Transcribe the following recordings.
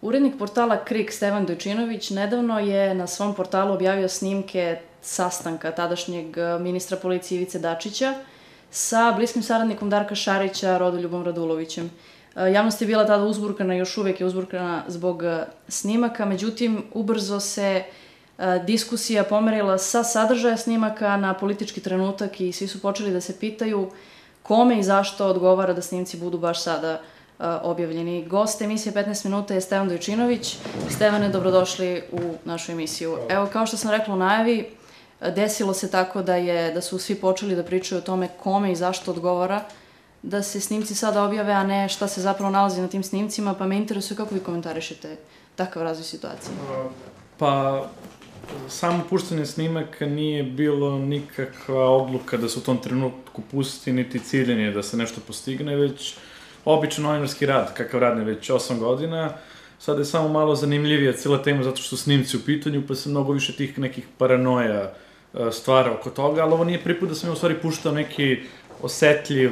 Urednik portala KRIK Stevan Dojčinović nedavno je na svom portalu objavio snimke sastanka tadašnjeg ministra policije Ivice Dačića sa bliskim saradnikom Darka Šarića, Rodoljubom Radulovićem. Javnost je bila tada uzburkana, još uvek je uzburkana zbog snimaka, međutim, ubrzo se diskusija pomerila sa sadržaja snimaka na politički trenutak i svi su počeli da se pitaju kome i zašto odgovara da snimci budu baš sada objavljeni. Gost emisije 15 minuta je Stevan Dojčinović. Stevane, dobrodošli u našu emisiju. Evo, kao što sam rekla u najavi, desilo se tako da su svi počeli da pričaju o tome kome i zašto odgovara da se snimci sada objave, a ne šta se zapravo nalazi na tim snimcima, pa me interesuje kako vi komentarišete takav razvoj situacije. Pa, samo puštanje snimaka nije bilo nikakva odluka da se u tom trenutku pusti, niti ciljenje da se nešto postigne, već običan novinarski rad, kakav radim već 8 godina. Sada je samo malo zanimljivija cijela tema zato što su snimci u pitanju, pa se mnogo više tih nekih paranoja stvara oko toga, ali ovo nije prvi put da sam u stvari puštao neki osetljiv,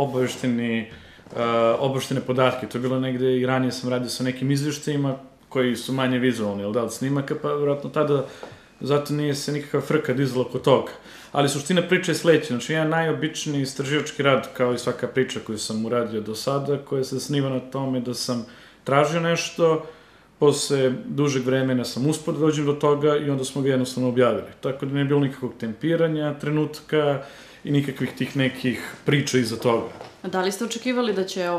obaveštene podatke. To je bilo negde i ranije sam radio sa nekim izveštajima koji su manje vizualni, ali da, od snimaka, pa vjerojatno tada zato nije se nikakva frka dizala oko toga. Ali suština priče je sledeća. Znači, jedan najobičniji istraživački rad, kao i svaka priča koju sam uradio do sada, koja se zasniva na tome da sam tražio nešto, posle dužeg vremena sam uspio da dođem do toga i onda smo ga jednostavno objavili. Tako da nije bilo nikakvog tempiranja trenutka i nikakvih tih nekih priča iza toga. Da li ste očekivali da će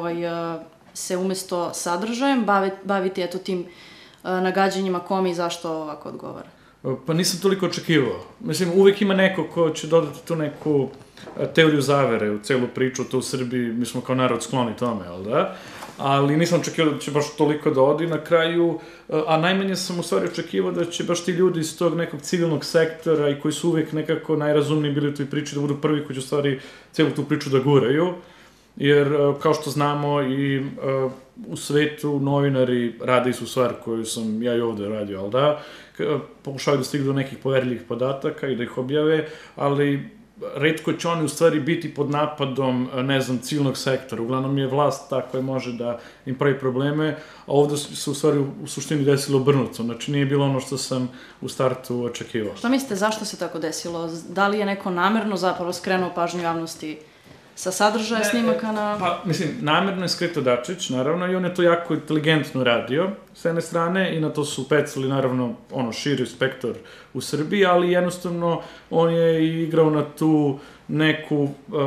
se umesto sadržajem baviti tim nagađanjima kome i zašto ovako odgovara? Pa nisam toliko očekivao. Mislim, uvek ima neko ko će dodati tu neku teoriju zavere u celu priču, to u Srbiji, mi smo kao narod skloni tome, jel da? Ali nisam očekivao da će baš toliko da odi na kraju, a najmanje sam u stvari očekivao da će baš ti ljudi iz tog nekog civilnog sektora i koji su uvek nekako najrazumniji bili u toj priči, da budu prvi koji će u stvari celu tu priču da guraju. Jer, kao što znamo, i u svetu novinari rade istu stvar koju sam ja i ovde radio, ali da, pokušavaju da stignu do nekih poverljivih podataka i da ih objave, ali retko će oni u stvari biti pod napadom, ne znam, civilnog sektora. Uglavnom je vlast ta koja može da im pravi probleme, a ovde se u stvari u suštini desilo obrnuto. Znači, nije bilo ono što sam u startu očekivao. Šta mislite, zašto se tako desilo? Da li je neko namerno zapravo skrenuo pažnju javnosti sa sadržaja snimaka na... Pa, mislim, namerno je Skrito Dačić, naravno, i on je to jako inteligentno radio, s jedne strane, i na to su pecali, naravno, širi spektar u Srbiji, ali jednostavno on je igrao na tu neku,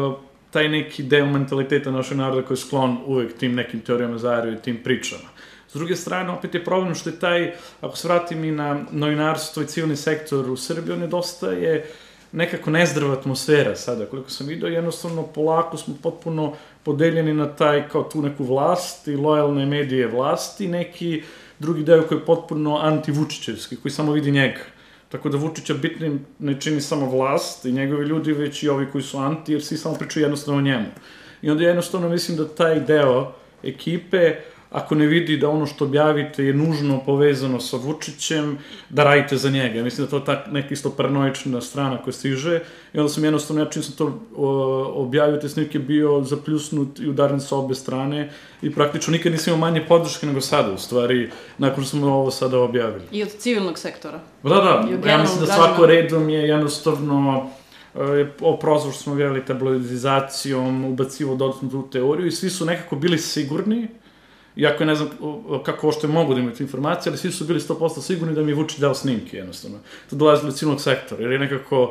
taj neki deo mentaliteta našeg naroda koji je sklon uvek tim nekim teorijama zavere i tim pričama. S druge strane, opet je problem što je taj, ako se vratim i na novinarstvo i civilni sektor u Srbiji, on je dosta nekako nezdrava atmosfera sada, koliko sam vidio, jednostavno polako smo potpuno podeljeni na taj, kao tu neku vlast i lojalne medije vlasti, neki drugi deo koji je potpuno anti-Vučićevski, koji samo vidi njega. Tako da Vučića bitnim ne čini samo vlast i njegovi ljudi, već i ovi koji su anti, jer svi samo pričaju jednostavno o njemu. I onda jednostavno mislim da taj deo ekipe, ako ne vidi da ono što objavite je nužno povezano sa Vučićem, da radite za njega. Mislim da to je neka isto paranoična strana koja stiže. I onda sam jednostavno, čim sam to objavio, te snimke bio zapljusnut i udaren sa obe strane i praktično nikad nisam imao manje podrške nego sada, u stvari, nakon što smo ovo sada objavili. I od civilnog sektora? Da, ja mislim da svako redom je jednostavno prozor što smo objavili tabloidizacijom, ubacivo dodatnu tu teoriju i svi su nekako bili sigurni, iako ne znam kako ošte mogu da imaju tu informacije, ali svi su bili 100% sigurni da mi je Vučić dao snimke, jednostavno. To dolazilo od civilnog sektora, jer je nekako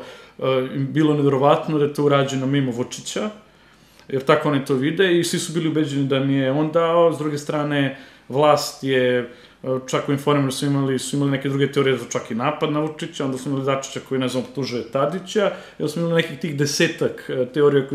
bilo nevjerovatno da je to urađeno mimo Vučića, jer tako oni to vide i svi su bili ubeđeni da mi je on dao. S druge strane, vlast je, čak u Informeru su imali neke druge teorije, da čak i napad na Vučića, onda su imali Dačića koji, ne znam, optužuje Tadića, i onda smo imali nekih tih 10 teorija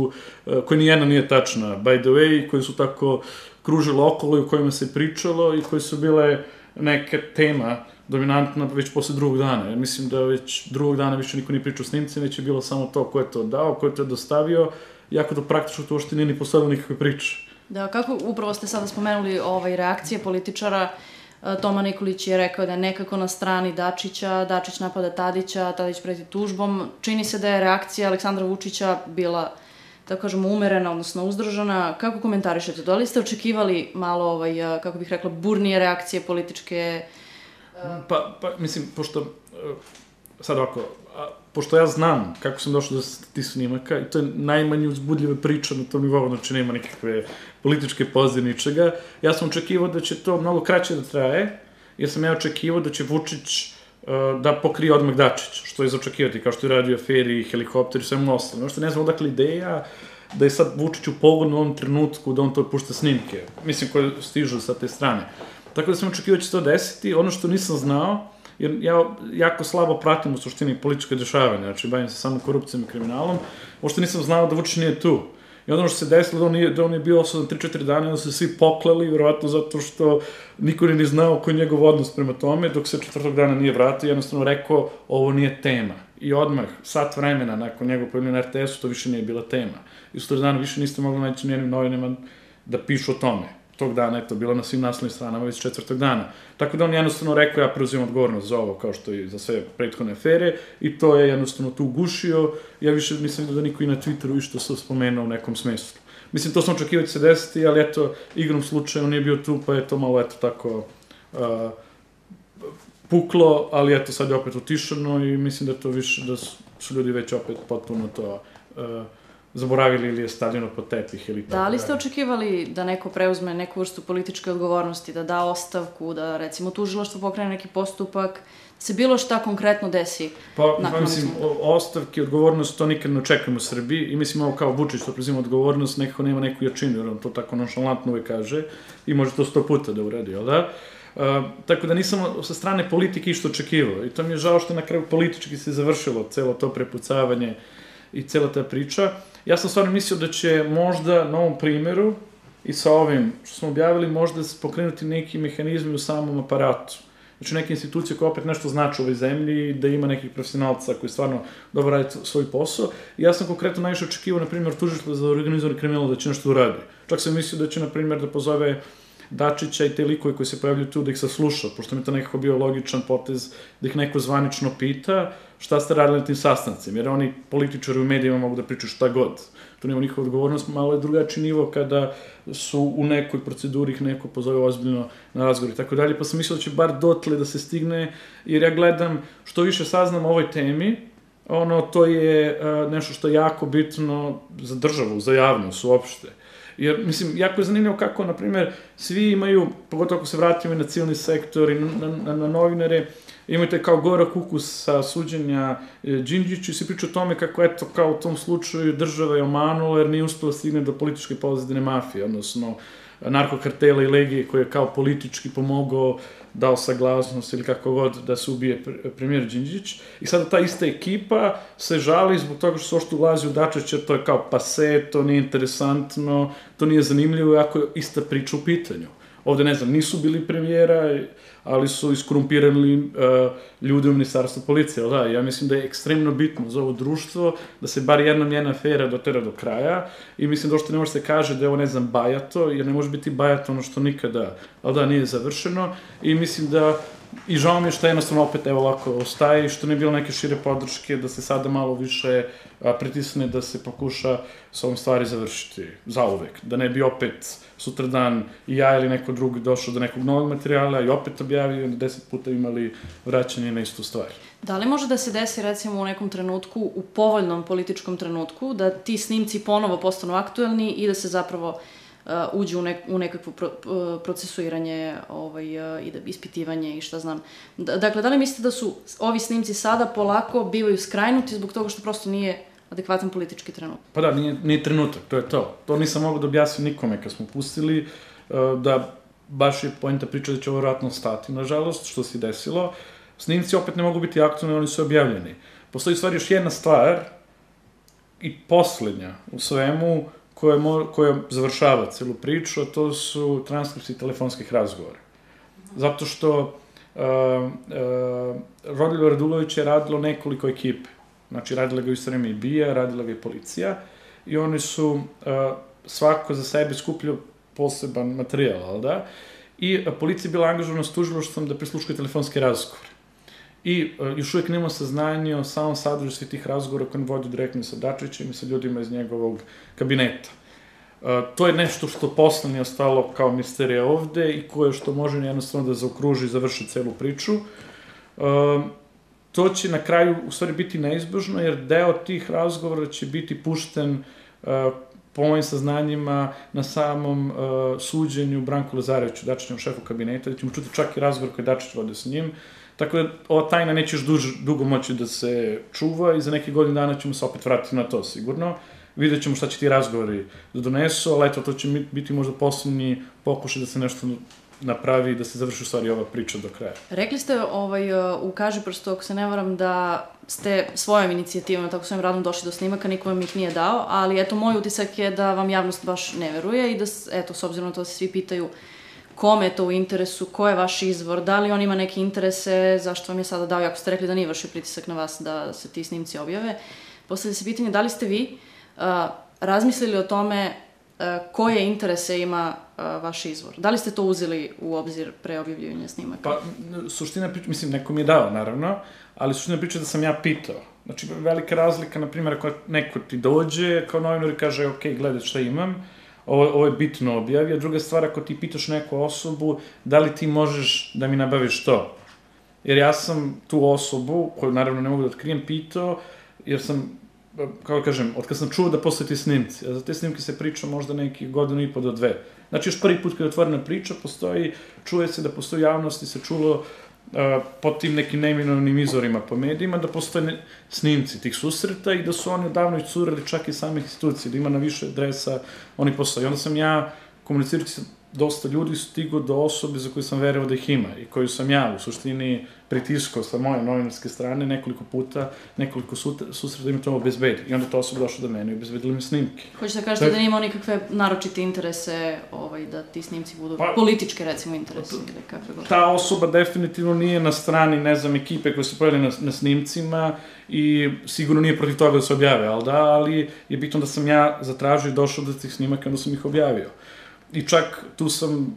koje nijedna nije tačna, by the way, koje su tako kružilo okolo i o kojima se pričalo i koje su bile neka tema dominantna već posle drugog dana. Ja mislim da već drugog dana više niko nije pričao o snimci, već je bilo samo to ko je to dao, ko je to dostavio, iako da praktično to uopšte nije ni postavilo nikakve priče. Da, kako upravo ste sada spomenuli reakcije političara, Toma Nikolić je rekao da je nekako na strani Dačića, Dačić napada Tadića, Tadić preti tužbom. Čini se da je reakcija Aleksandra Vučića bila tako kažemo, umerena, odnosno uzdržana. Kako komentarišete? Da li ste očekivali malo, kako bih rekla, burnije reakcije političke? Pa, mislim, pošto, sad ovako, pošto ja znam kako sam došao do tih snimaka, i to je najmanje uzbudljiva priča na tom nivou, znači nema nikakve političke pozadine ničega, ja sam očekivao da će to mnogo kraće da traje, jer sam ja očekivao da će Vučić da pokrije odmah Dačić, što je za očekivati, kao što je radio aferi, helikopter i svemu ostalo. Što ne znam odakle ideja da je sad Vučić u pogonu u ovom trenutku da on to pušta snimke, mislim, koje stižu sa te strane. Tako da sam očekivao da će to desiti. Ono što nisam znao, jer ja jako slabo pratim u suštini političke dešavanja, znači bavim se samo korupcijom i kriminalom, uopšte nisam znao da Vučić nije tu. I ono što se desilo da on je bio osudan 3-4 dana, onda su se svi poklali, vjerovatno zato što niko ni znao koji je njegov odnos prema tome, dok se 4. dana nije vratio, jednostavno rekao, ovo nije tema. I odmah, sat vremena nakon njegov pojavljenja na RTS-u, to više nije bila tema. I 4 dana više niste mogli naći nijednim novinama da pišu o tome. Tog dana je to bilo na svim naslovnim stranama već 4. dana. Tako da on jednostavno rekao, ja preuzimam odgovornost za ovo, kao što i za sve prethodne afere, i to je jednostavno tu ugušio. Ja više nisam vidio da niko i na Twitteru išto se spomenuo u nekom smislu. Mislim, to sam očekivao da će se desiti, ali eto, igrom slučaja on nije bio tu, pa je to malo, eto, tako puklo, ali eto, sad je opet utišano i mislim da to više, da su ljudi već opet potpuno to zaboravili ili je stavljeno pod tepih ili tako. Da li ste očekivali da neko preuzme neku vrstu političke odgovornosti, da da ostavku, da recimo tužilaštvo pokrene neki postupak, da se bilo šta konkretno desi? Pa, mislim, ostavke, odgovornost, to nikad ne očekujemo u Srbiji i mislim ovo kao Vučić što preuzima odgovornost, nekako nema neku jačinu, jer on to tako nonšalantno uvek kaže i može to 100 puta da uradi, jel da? Tako da nisam sa strane politike išto očekivao i to mi je žao što na kraju politički se završilo celo to prepucavanje i cela ta priča. Ja sam stvarno mislio da će možda na ovom primeru i sa ovim što smo objavili možda pokrenuti neki mehanizmi u samom aparatu. Znači neke institucije koje opet nešto znači u ovoj zemlji, da ima nekih profesionalca koji stvarno dobro radi svoj posao. I ja sam konkretno najviše očekivao, na primjer, tužilaštvo za organizovani kriminal da će nešto uradi. Čak sam mislio da će, na primjer, da pozove Dačića i te likove koji se pojavljaju tu da ih sasluša, pošto mi je to nekako bio logičan potez da ih neko zvanično pita šta ste radili na tim sastancima, jer oni političari u medijima mogu da pričaju šta god. To nema nikakva odgovornost, malo je drugačiji nivo kada su u nekoj proceduri ih neko pozove ozbiljno na razgovor i tako dalje, pa sam mislio da će bar dotle da se stigne, jer ja gledam što više saznam o ovoj temi, to je nešto što je jako bitno za državu, za javnost uopšte. Jer, mislim, jako je zanimljivo kako, na primjer, svi imaju, pogotovo ako se vratimo i na civilni sektor i na novinare, imaju taj kao gorak ukus sa suđenja Đinđiću i svi pričaju o tome kako, eto, kao u tom slučaju država je omanula jer nije uspela stigne do političke pozadine mafije, odnosno narkokartela i legije koje je kao politički pomogao, dao saglasnost ili kako god da se ubije premijer Đinđić. I sada ta ista ekipa se žali zbog toga što se ošto ulazi u Dačića, to je kao pase, to nije interesantno, to nije zanimljivo, ako je ista priča u pitanju. Ovde, ne znam, nisu bili premijera, ali su iskorumpirali ljude u ministarstvu policije, ali da, ja mislim da je ekstremno bitno za ovo društvo da se bar jedna njena afera dotera do kraja i mislim da ošto ne može se kaže da je ovo, ne znam, bajato, jer ne može biti bajato ono što nikada, ali da, nije završeno i mislim da i žao mi je što jednostavno opet evo lako ostaje i što ne je bilo neke šire podrške da se sada malo više pritisne da se pokuša s ovom stvari završiti zauvek, da ne bi opet sutradan i ja ili neko drugi došao do nekog novog materijala i opet objavio i onda 10 puta imali vraćanje na istu stvar. Da li može da se desi recimo u nekom trenutku, u povoljnom političkom trenutku, da ti snimci ponovo postanu aktuelni i da se zapravo uđe u nekakvo procesuiranje i ispitivanje i šta znam. Dakle, da li mislite da su ovi snimci sada polako bivaju skrajnuti zbog toga što prosto nije adekvatan politički trenutak? Pa da, nije trenutak, to je to. To nisam mogu da objasnim nikome kad smo pustili, da baš je poenta priča da će ovo vratno stati, nažalost, što se desilo. Snimci opet ne mogu biti aktualni, oni su objavljeni. Postoji stvar još jedna stvar i poslednja u svemu koja završava celu priču, a to su transkripti telefonskih razgovora. Zato što Rodoljub Radulović je radilo nekoliko ekipe. Znači, radila ga u isto vreme i BIA, radila ga i policija i oni su svako za sebe skupljio poseban materijal, ali da? I policija je bila angažovana s tužilaštvom da prisluškuje telefonske razgovore. I još uvijek nema saznanja o samom sadržaju svih tih razgovora koje on vodi direktno sa Dačićem i sa ljudima iz njegovog kabineta. To je nešto što posle nije ostalo kao misterija ovde i koje što može jednostavno da zaokruži i završi celu priču. To će na kraju u stvari biti neizbežno, jer deo tih razgovora će biti pušten po mojim saznanjima na samom suđenju Branku Lazareviću, Dačićevom šefu kabineta, da ćemo čuti čak i razgovor koji Dačić vode s njim. Tako da ova tajna neće još dugo moći da se čuva i za neki godinu dana ćemo se opet vratiti na to sigurno. Vidjet ćemo šta će ti razgovori da donesu, ali eto, to će biti možda poslednji pokušaj da se nešto napravi i da se završi u stvari ova priča do kraja. Rekli ste u Kažiprstu, ako se ne varam, da ste svojom inicijativom, tako svojim radom došli do snimaka, niko vam ih nije dao, ali eto, moj utisak je da vam javnost baš ne veruje i da, eto, s obzirom na to se svi pitaju kome je to u interesu, ko je vaš izvor, da li on ima neke interese, zašto vam je sada dao, ako ste rekli da nije vršio pritisak na vas da se ti snimci objave. Postavlja se pitanje da li ste vi razmislili o tome koje interese ima vaš izvor? Da li ste to uzeli u obzir pre objavljivanja snimaka? Pa, suština priča, mislim, neko mi je dao, naravno, ali suština priča je da sam ja pitao. Znači, velika razlika, na primjer, ako neko ti dođe kao novinar i kaže, ok, gledaj šta imam, ovo je bitno objavi, a druga stvar, ako ti pitaš neku osobu, da li ti možeš da mi nabaviš to? Jer ja sam tu osobu, koju naravno ne mogu da otkrijem, pitao, jer sam, kako kažem, od kad sam čuo da postoje ti snimci, a za te snimke se priča možda nekih 1,5 do 2. Znači, još prvi put kada je otvorena priča, čuje se da postoji javnost i se čulo pod tim nekim neimenovnim izvorima po medijima, da postoje snimci tih susreta i da su oni odavno iscurili čak i samih institucija, da ima na više adresa, oni postoje. I onda sam ja, komunicirajući sa dosta ljudi, stigao do osobe za koju sam verovao da ih ima i koju sam ja u suštini pritiskao sa moje novinarske strane nekoliko puta, nekoliko susreta da im to obezbedi. I onda ta osoba došla do mene i obezbedila mi snimke. Hoćete da kažete da nije imao nikakve naročite interese da ti snimci budu političke, recimo, interese ili kakve god? Ta osoba definitivno nije na strani, ne znam, ekipe koje su pojeli na snimcima i sigurno nije protiv toga da se objave, ali je bitno da sam ja zatražio i došao do tih snimaka, onda sam ih objavio. I čak tu sam,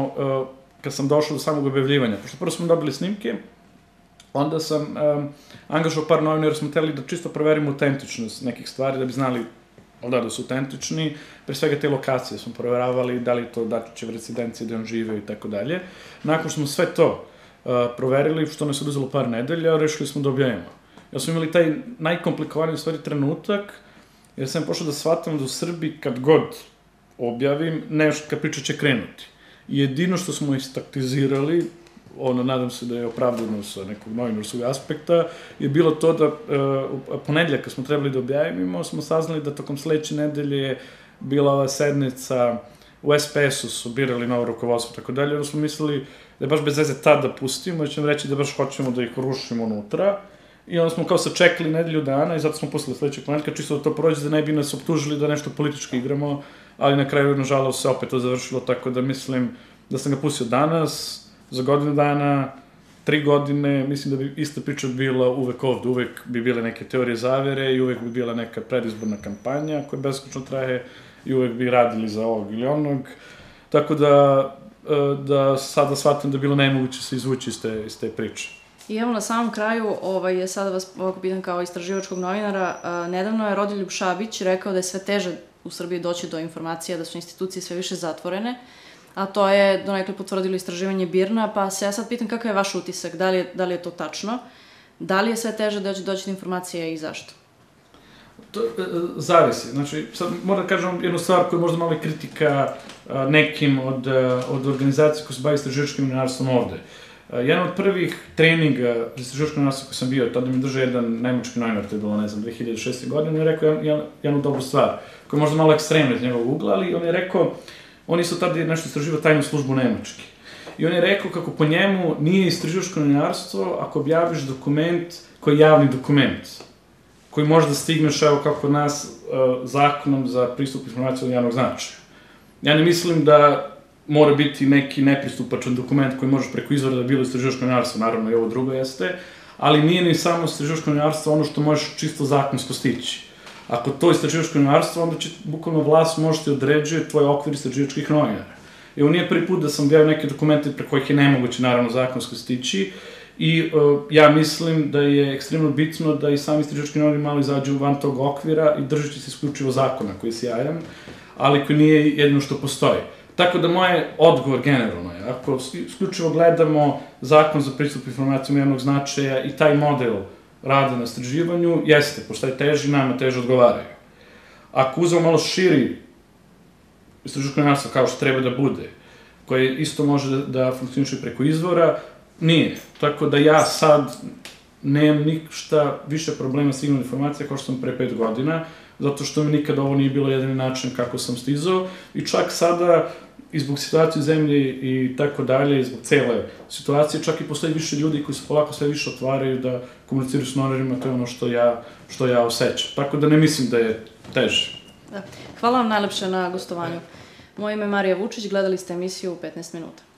kad sam došao do samog objavljivanja, pošto prvo smo dobili snimke, onda sam angažao par novinara, jer smo hteli da čisto proverimo autentičnost nekih stvari, da bi znali da su autentični, pre svega te lokacije smo proveravali, da li je to Dačićev rezidencija, gde on žive i tako dalje. Nakon što smo sve to proverili, što nas je oduzelo par nedelja, rešili smo da objavimo. Ja smo imali taj najkomplikovaniji u stvari trenutak, jer sam pošao da shvatam da u Srbiji kad god objavim, nešto kad priča će krenuti. I jedino što smo istaktizirali, nadam se da je opravdano sa nekog novinarskog aspekta, je bilo to da ponedjeljak kad smo trebali da objavimo, smo saznali da tokom sledeće nedelje je bila ova sednica u SPS-u, su birali novo rukovodstvo, tako dalje, onda smo mislili da je baš bez veze tad da pustimo, da ćemo reći da baš hoćemo da ih rušimo unutra, i onda smo kao sačekali nedelju dana i zato smo pustili sledećeg ponedjeljka, čisto da to prođe, da ne bi nas optužili da nešto politički igramo, ali na kraju, nažalost, se opet to završilo, tako da mislim da sam ga pustio danas, za godinu dana, 3 godine, mislim da bi ista priča bila uvek ovde, uvek bi bile neke teorije zavere i uvek bi bila neka predizborna kampanja koja beskočno traje i uvek bi radili za ovog ili onog, tako da sada shvatam da je bilo nemoguće se izvući iz te priče. I evo na samom kraju, sada vas ovako pitam kao istraživačkog novinara, nedavno je Rodoljub Šabić rekao da je sve teže u Srbiji doći do informacija, da su institucije sve više zatvorene, a to je donekle potvrdilo istraživanje BIRN-a, pa se ja sad pitam kakav je vaš utisak, da li je to tačno, da li je sve teže doći do informacije i zašto? To zavisi, znači sad moram da kažem jednu stvar koja je možda malo i kritika nekim od organizacija koji se bavi istraživačkim novinarstvom ovde. Jedan od prvih treninga za istraživačko novinarstvo koji sam bio, tada mi držao jedan nemački novinar, to je bilo, ne znam, 2006. godine, on je rekao jednu dobru stvar, koja je možda malo ekstremna iz njegovog ugla, ali on je rekao, oni su tada nešto istraživao tajnu službu Nemački. I on je rekao kako po njemu nije istraživačko novinarstvo ako objaviš dokument koji je javni dokument, koji može da stigneš, evo kako nas, zakonom za pristup informacijama od javnog značaja. Ja ne mislim da mora biti neki nepristupačan dokument koji možeš preko izvora da bilo istraživačko novinarstvo, naravno i ovo drugo jeste, ali nije ni samo istraživačko novinarstvo ono što možeš čisto zakonsko stići. Ako to je istraživačko novinarstvo, onda će bukvalno vlast možete određuje tvoj okvir istraživačkih novinara. I ovo nije prvi put da sam objavio neke dokumente pre kojih je nemoguće, naravno, zakonsko stići, I ja mislim da je ekstremno bitno da i sami istraživački novinari malo izađu van tog okvira i držeći se isključivo zakona koji je sjajan, ali koji nije jedino što postoji. Tako da moj odgovor generalno je, ako isključivo gledamo zakon za pristup informacijama javnog značaja i taj model rada na istraživanju, jeste, postoji teži, nama teže odgovaraju. Ako uzmemo malo širi istraživačko novinarstvo kao što treba da bude, koje isto može da funkcioniše preko izvora, nije. Tako da ja sad nemam ništa više problema s stignom informacija kao što sam pre 5 godina, zato što mi nikada ovo nije bilo jedan način kako sam stizao i čak sada i zbog situacije u zemlji i tako dalje, i zbog cele situacije, čak i postoji više ljudi koji se polako sve više otvaraju da komuniciraju s novinarima, to je ono što ja osjećam. Tako da ne mislim da je teže. Hvala vam najlepše na gostovanju. Moje ime je Marija Vučić, gledali ste emisiju 15 minuta.